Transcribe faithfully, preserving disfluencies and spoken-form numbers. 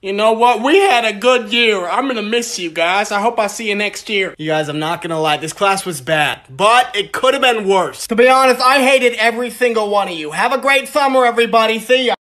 You know what? We had a good year. I'm gonna miss you guys. I hope I see you next year. You guys, I'm not gonna lie, this class was bad, but it could have been worse. To be honest, I hated every single one of you. Have a great summer, everybody. See ya.